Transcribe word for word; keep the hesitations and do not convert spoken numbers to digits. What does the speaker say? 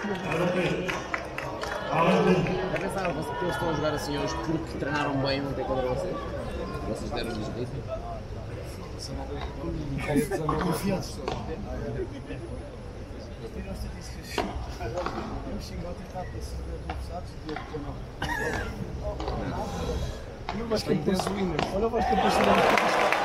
Já pensaram que eles estão a jogar assim hoje porque treinaram bem ontem contra vocês? Vocês deram-lhes ritmo? Confiança. Não vais ter olha, vais ter